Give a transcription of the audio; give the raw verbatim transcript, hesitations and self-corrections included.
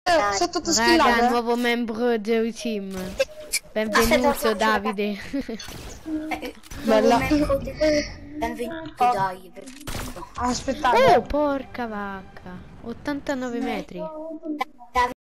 Dai. Sotto tutto Raga, skillato. nuovo membro del team. Benvenuto, Aspetta, Davide. Eh, Bella. nuovo membro del- Benvenuto, Oh. dai. Aspettate. Oh, porca vacca. ottantanove metri.